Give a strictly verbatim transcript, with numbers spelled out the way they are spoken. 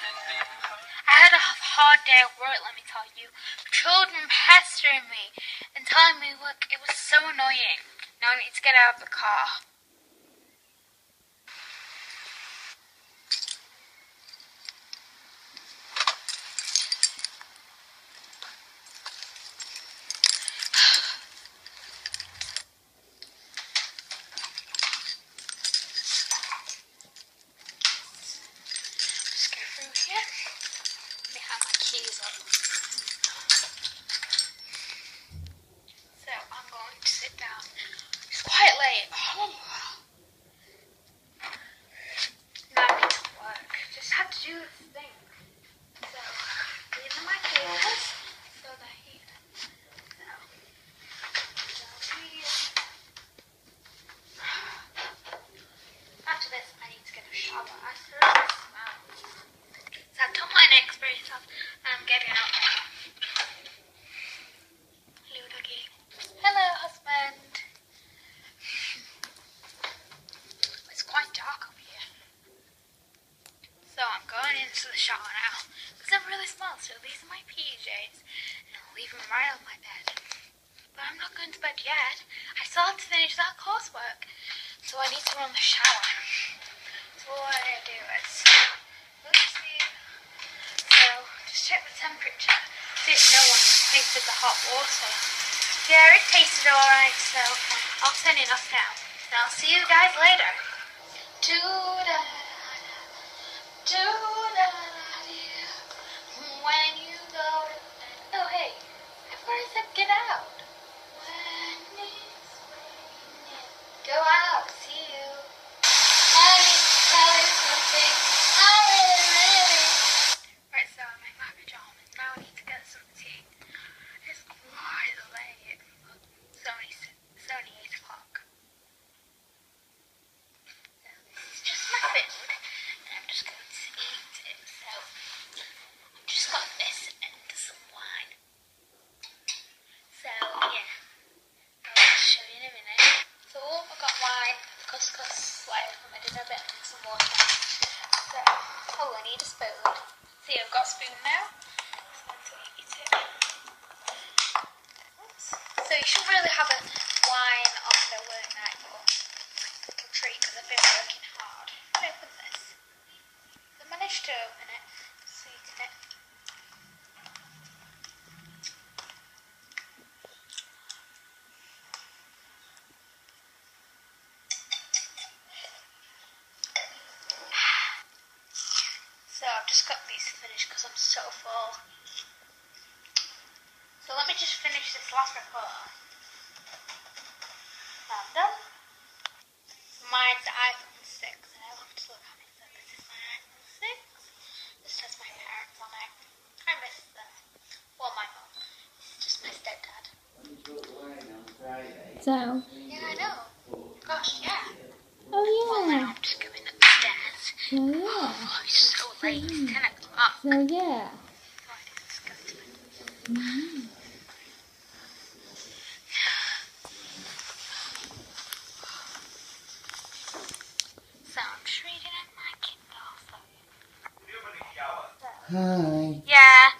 I had a hard day at work, let me tell you. Children pestering me and telling me, look, it was so annoying. Now I need to get out of the car. Just go through here. Let me have my keys up. So I'm going to sit down. It's quite late. Oh. Now I need to work. Just have to do this thing. So these are my papers. So they're here. So, so these. After this, I need to get a shower. I still smell. So I've done my next brace off and I'm getting up. Hello, doggy. Hello, husband. It's quite dark up here. So I'm going into the shower now. Because I'm really small, so these are my P Js. And I'll leave them right on my bed. But I'm not going to bed yet. I still have to finish that coursework. So I need to run the shower. So what I do is, let's see. So just check the temperature. See if no one tasted the hot water. Yeah, it tasted alright, so I'll turn it off now. And I'll see you guys later. Do-da-da-da, do-da-da-da, when you go to... Oh, hey, before I said get out. When it's raining, go out, see you. I need to tell you something, I really, really... Right, so I'm in my pajamas, now I need to get some tea. It's quite late. It's only, it's only eight o'clock. So this is just my food, and I'm just going to eat it. So I've just got this and some wine. So yeah, I'll show you in a minute. So I've got wine, couscous, whatever. I did a bit and some water. So oh, I need a spoon. See, I've got a spoon now. Just going to eat it. So you should really have a wine after work night or like a treat because I've been working hard. I'll open this. I managed to open it so you can. So I've just got these finished because I'm so full. So let me just finish this last report. I'm done. Mine's the iPhone six, and I love to look at it. So this is my iPhone six. This has my parents on it. I miss them. Well, my mum. This is just my stepdad. So. Yeah, I know. Gosh, yeah. Oh yeah. Well, now I'm just going upstairs. So yeah. Oh, it's so late. It's ten o'clock. So yeah. So I need to go to bed. Mm-hmm. So I'm just reading out my Kindle. So. Hi. Yeah.